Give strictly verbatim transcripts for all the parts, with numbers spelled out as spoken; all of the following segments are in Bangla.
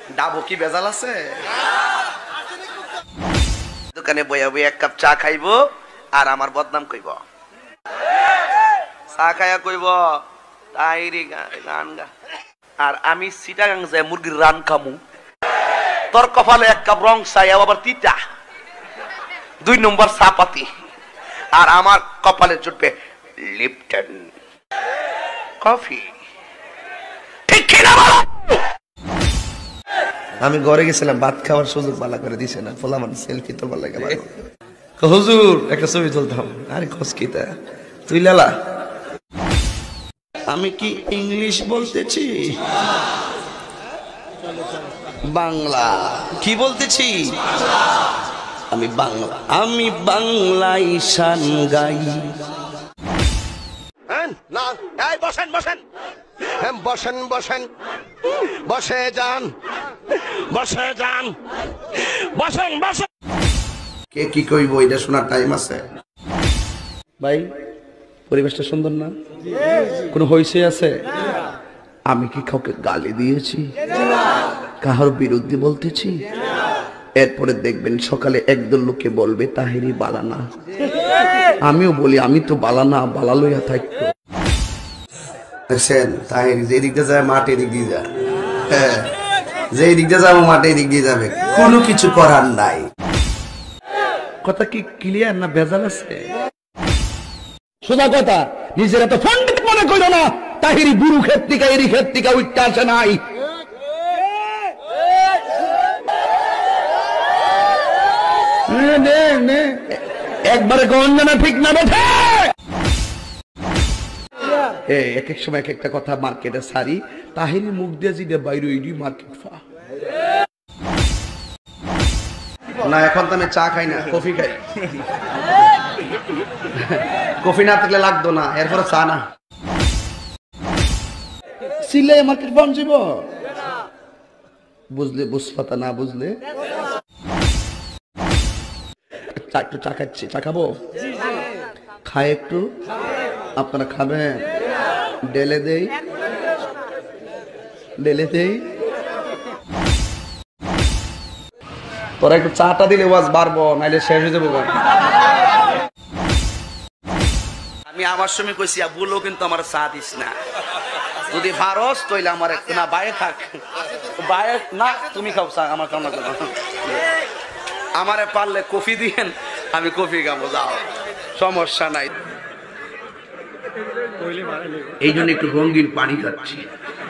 ডাবো কি বেজাল আছে? দোকানে বইয়া বই এক কাপ চা খাইবো আর আমার বদনাম কইব। চা খাইয়া কইব তাইরি গান গা, আর আমি চিটাগাং যাই মুরগির রান খামু। তোর কপালে এক কাপ রং চাই আবার তিতা, দুই নম্বর চাপাতি, আর আমার কপালে জুটবে লিপটন কফি। ঠিক কিনা বলো? আমি ঘরে গেছিলাম, ভাত খাওয়ার সুযোগ বালা করে দিছে না, ফলে আমার সেলফি তোলবার লাগে। হুজুর একটা ছবি তুলতাম। আরে খোঁজ কি তা তুই লালা? আমি কি ইংলিশ বলতেছি? বাংলা কি বলতেছি? আমি বাংলা, আমি বাংলায় শান গাই। না এই বসেন বসেন বসেন বসেন বসে যান বসে যান বসেন বসেন। কে কি কইব এটা শোনার টাইম আছে? ভাই পরিবেশটা সুন্দর না? কোনো হইছে আছে? আমি কি কাউকে গালি দিয়েছি? কাহার বিরুদ্ধে বলতেছি? এরপরে দেখবেন সকালে একদল লোকে বলবে তাহেরি বালানা। আমিও বলি আমি তো বালানা, বালা লইয়া থাকতো। দেখছেন তাহেরি যে দিক দিয়ে যায় মাঠে দিক দিয়ে যায়, হ্যাঁ যে দিক দিয়ে যাবো মাঠে দিক দিয়ে যাবে, কোনো কিছু করার নাই। কথা কি ক্লিয়ার না ভেজাল আছে? সোজা কথা, নিজের এত পণ্ডিত মনে করো না। তাহিরি বুড়ু ক্ষেত থেকে এরি ক্ষেত থেকে উঠতে আসে নাই। একবারে গঞ্জনা ঠিক না বেঠে এক এক সময় এক একটা কথা মার্কেটে সারি। তাহিরি মুখ দিয়ে যেটা বাইরে ওই মার্কেট ফা না। এখন তো আমি চা খাই না, কফি খাই। কফি না থাকলে লাগতো না, এরপরে চা না। সিলে মার্কেট বন্ধ যাব, বুঝলে বুঝপাতা, না বুঝলে একটু চা খাচ্ছি। চা খাবো? খাই একটু, আপনারা খাবেন? ডেলে দেই, ডেলে দেই। তোরা একটু চাটা দিলে ওয়াজ বাড়বো, নাইলে শেষ হয়ে যাবো। আমি আমার সময় কইছি বলো কিন্তু আমার চা দিস না, যদি ভারস তইলে আমার না বাইরে থাক, বাইরে না তুমি খাও চা, আমার কামনা করো। আমারে পারলে কফি দিয়েন, আমি কফি খাবো, যাও সমস্যা নাই। এই জন্য একটু রঙিন পানি খাচ্ছি।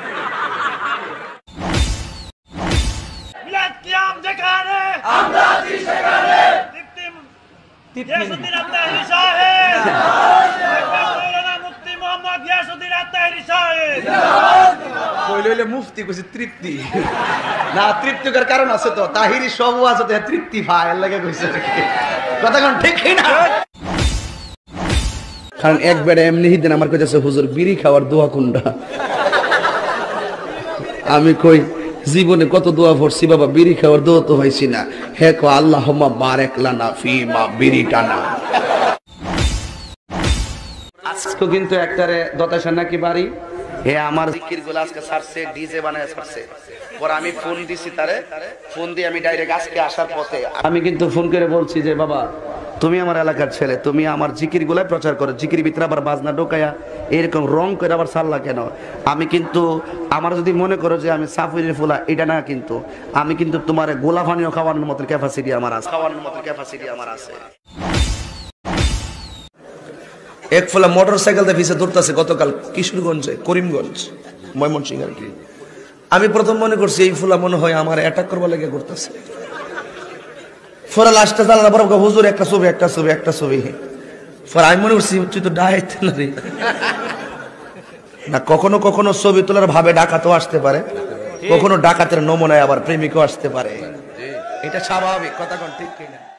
মুফতি কইছে তৃপ্তি না, তৃপ্তিকর কারণ আছে তো। তাহিরি সব আছে তো তৃপ্তি ভাই লাগে কইছে, কথা কোন ঠিক না? কারণ একবারে এমনি দিন আমার কইতেছে হুজুর বিড়ি খাওয়ার দোয়া কোনটা? আমি কই জীবনে কত দোয়া পড়ছি বাবা, বিড়ি খাওয়ার দোয়া তো হইছি না। হে কো আল্লাহুম্মা বারিক লানা ফিমা বিড়ি টানা। আজকে কিন্তু একটারে দতাশা নাকি বাড়ি, হে আমার জিকির গুলো আজকে ছাড়ছে, ডিজে বানায় ছাড়ছে। পরে আমি ফোন দিছি তারে, ফোন দিয়ে আমি ডাইরেক্ট আজকে আসার পথে আমি কিন্তু ফোন করে বলছি যে বাবা তুমি আমার এলাকার ছেলে, তুমি আমার জিকির গুলাই প্রচার করো, জিকির ভিতরে আবার বাজনা ঢোকায়া এরকম রং করে আবার ছাড়লা কেন? আমি কিন্তু আমার যদি মনে করো যে আমি সাফিরের ফুলা, এটা না, কিন্তু আমি কিন্তু তোমার গোলা পানিও খাওয়ানোর মতো ক্যাপাসিটি আমার আছে, খাওয়ানোর মতো ক্যাপাসিটি আমার আছে। এক ফলা মোটর সাইকেল দিয়ে পিছিয়ে দৌড়তেছে গতকাল কিশোরগঞ্জে, করিমগঞ্জ, ময়মনসিংহ আর কি। আমি প্রথম মনে করছি এই ফুলা মনে হয় আমার অ্যাটাক করবার লেগে করতেছে। ফলে লাস্টে চালানো বড় হুজুর একটা ছবি একটা ছবি একটা ছবি। ফলে আমি মনে করছি তুই তো ডাইত না। কখনো কখনো ছবি তোলার ভাবে ডাকাতও আসতে পারে, কখনো ডাকাতের নমুনায় আবার প্রেমিকও আসতে পারে, এটা স্বাভাবিক। কথা কোন ঠিক কিনা?